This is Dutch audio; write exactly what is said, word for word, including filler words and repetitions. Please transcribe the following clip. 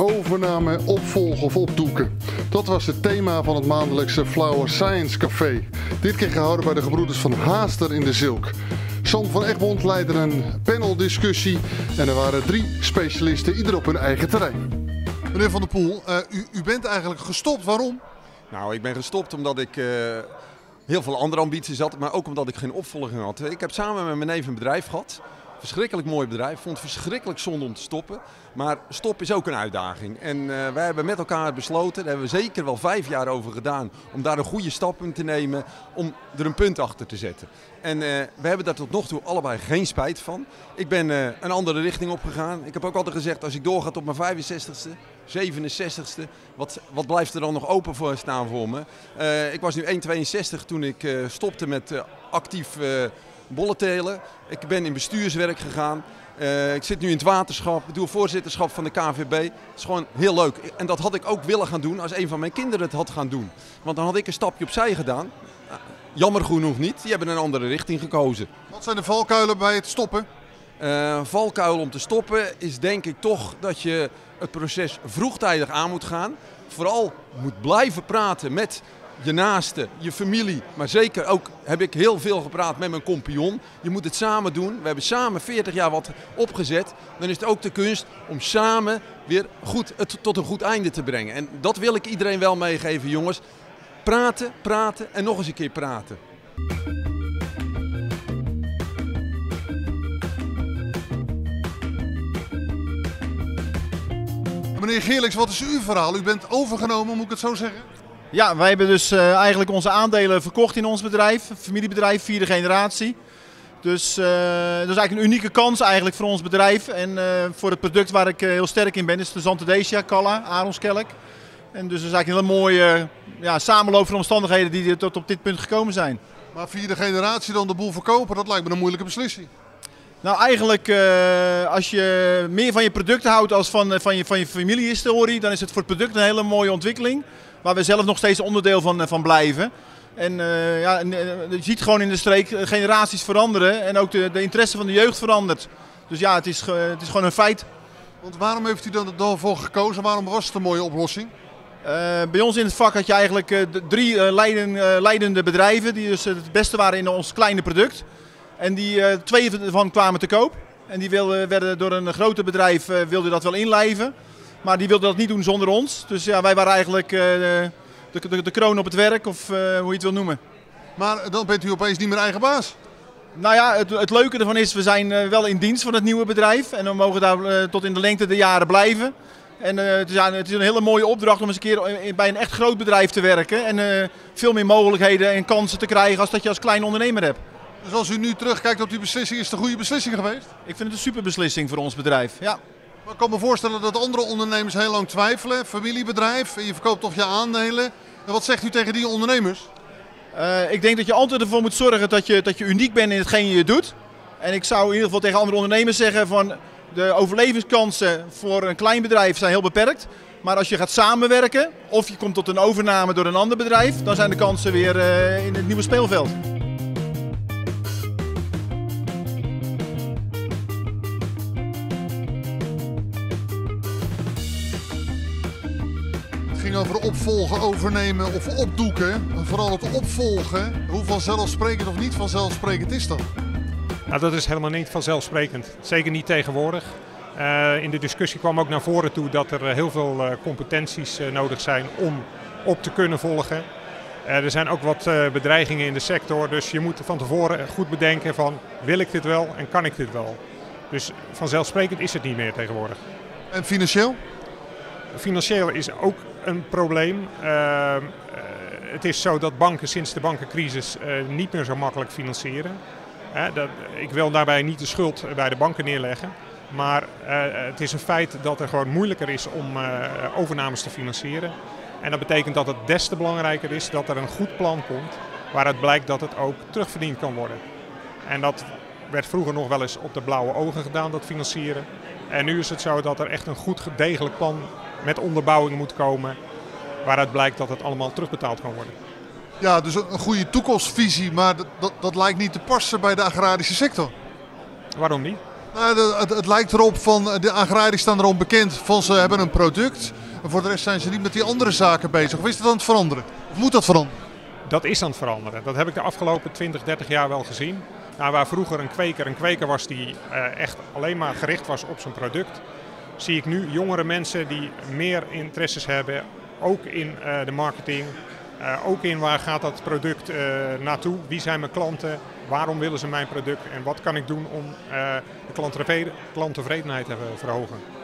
Overname, opvolgen of opdoeken. Dat was het thema van het maandelijkse Flower Science Café. Dit keer gehouden bij de gebroeders van Haaster in de Zilk. Sam van Egmond leidde een paneldiscussie en er waren drie specialisten, ieder op hun eigen terrein. Meneer Van der Poel, uh, u, u bent eigenlijk gestopt. Waarom? Nou, ik ben gestopt omdat ik uh, heel veel andere ambities had, maar ook omdat ik geen opvolging had. Ik heb samen met mijn neef een bedrijf gehad. Verschrikkelijk mooi bedrijf. Vond het verschrikkelijk zonde om te stoppen. Maar stop is ook een uitdaging. En uh, wij hebben met elkaar besloten, daar hebben we zeker wel vijf jaar over gedaan, om daar een goede stap in te nemen, om er een punt achter te zetten. En uh, we hebben daar tot nog toe allebei geen spijt van. Ik ben uh, een andere richting opgegaan. Ik heb ook altijd gezegd, als ik doorga tot mijn vijfenzestigste, zevenenzestigste, wat, wat blijft er dan nog open voor staan voor me? Uh, ik was nu één komma tweeënzestig toen ik uh, stopte met uh, actief uh, bolletelen. Ik ben in bestuurswerk gegaan. Uh, ik zit nu in het waterschap, ik doe voorzitterschap van de K N V B. Het is gewoon heel leuk. En dat had ik ook willen gaan doen als een van mijn kinderen het had gaan doen. Want dan had ik een stapje opzij gedaan. Uh, jammer genoeg niet, die hebben een andere richting gekozen. Wat zijn de valkuilen bij het stoppen? Uh, valkuil om te stoppen is denk ik toch dat je het proces vroegtijdig aan moet gaan. Vooral moet blijven praten met je naasten, je familie, maar zeker ook heb ik heel veel gepraat met mijn compagnon. Je moet het samen doen. We hebben samen veertig jaar wat opgezet. Dan is het ook de kunst om samen weer goed, het tot een goed einde te brengen. En dat wil ik iedereen wel meegeven, jongens. Praten, praten en nog eens een keer praten. Meneer Geerlijks, wat is uw verhaal? U bent overgenomen, moet ik het zo zeggen? Ja, wij hebben dus uh, eigenlijk onze aandelen verkocht in ons bedrijf. Familiebedrijf, vierde generatie. Dus uh, dat is eigenlijk een unieke kans eigenlijk voor ons bedrijf. En uh, voor het product waar ik uh, heel sterk in ben, is de Zantedesia, Kalla, Aronskelk. En dus dat is eigenlijk een hele mooie uh, ja, samenloop van omstandigheden die tot op dit punt gekomen zijn. Maar vierde generatie dan de boel verkopen, dat lijkt me een moeilijke beslissing. Nou, eigenlijk uh, als je meer van je product houdt als van, van, je, van je familiehistorie, dan is het voor het product een hele mooie ontwikkeling. Waar we zelf nog steeds onderdeel van, van blijven. En uh, ja, je ziet gewoon in de streek generaties veranderen en ook de, de interesse van de jeugd verandert. Dus ja, het is, het is gewoon een feit. Want waarom heeft u dan daarvoor gekozen? Waarom was het een mooie oplossing? Uh, bij ons in het vak had je eigenlijk uh, drie uh, leiden, uh, leidende bedrijven die dus het beste waren in ons kleine product. En die uh, twee van kwamen te koop. En die wilden, werden door een groter bedrijf uh, wilde dat wel inlijven. Maar die wilden dat niet doen zonder ons. Dus ja, wij waren eigenlijk uh, de, de, de kroon op het werk, of uh, hoe je het wil noemen. Maar dan bent u opeens niet meer eigen baas? Nou ja, het, het leuke ervan is, we zijn uh, wel in dienst van het nieuwe bedrijf. En we mogen daar uh, tot in de lengte der jaren blijven. En uh, het, is, ja, het is een hele mooie opdracht om eens een keer bij een echt groot bedrijf te werken. En uh, veel meer mogelijkheden en kansen te krijgen als dat je als klein ondernemer hebt. Dus als u nu terugkijkt op die beslissing, is het een goede beslissing geweest? Ik vind het een super beslissing voor ons bedrijf, ja. Maar ik kan me voorstellen dat andere ondernemers heel lang twijfelen. Familiebedrijf, en je verkoopt toch je aandelen. En wat zegt u tegen die ondernemers? Uh, ik denk dat je altijd ervoor moet zorgen dat je, dat je uniek bent in hetgeen je doet. En ik zou in ieder geval tegen andere ondernemers zeggen van de overlevingskansen voor een klein bedrijf zijn heel beperkt. Maar als je gaat samenwerken of je komt tot een overname door een ander bedrijf, dan zijn de kansen weer uh, in het nieuwe speelveld. Het ging over opvolgen, overnemen of opdoeken. Vooral het opvolgen. Hoe vanzelfsprekend of niet vanzelfsprekend is dat? Nou, dat is helemaal niet vanzelfsprekend. Zeker niet tegenwoordig. Uh, in de discussie kwam ook naar voren toe dat er heel veel uh, competenties uh, nodig zijn om op te kunnen volgen. Uh, er zijn ook wat uh, bedreigingen in de sector, dus je moet van tevoren goed bedenken van wil ik dit wel en kan ik dit wel. Dus vanzelfsprekend is het niet meer tegenwoordig. En financieel? Financieel is ook een probleem. Uh, uh, het is zo dat banken sinds de bankencrisis uh, niet meer zo makkelijk financieren. Uh, dat, ik wil daarbij niet de schuld bij de banken neerleggen. Maar uh, het is een feit dat het gewoon moeilijker is om uh, overnames te financieren. En dat betekent dat het des te belangrijker is dat er een goed plan komt waaruit blijkt dat het ook terugverdiend kan worden. En dat werd vroeger nog wel eens op de blauwe ogen gedaan, dat financieren. En nu is het zo dat er echt een goed degelijk plan met onderbouwing moet komen waaruit blijkt dat het allemaal terugbetaald kan worden. Ja, dus een goede toekomstvisie, maar dat, dat, dat lijkt niet te passen bij de agrarische sector. Waarom niet? Nou, de, het, het lijkt erop van de agrariërs staan erom bekend van ze hebben een product. En voor de rest zijn ze niet met die andere zaken bezig. Of is dat aan het veranderen? Of moet dat veranderen? Dat is aan het veranderen. Dat heb ik de afgelopen twintig, dertig jaar wel gezien. Nou, waar vroeger een kweker een kweker was die uh, echt alleen maar gericht was op zijn product, zie ik nu jongere mensen die meer interesses hebben, ook in uh, de marketing, uh, ook in waar gaat dat product uh, naartoe, wie zijn mijn klanten, waarom willen ze mijn product en wat kan ik doen om uh, de klanttevredenheid te verhogen.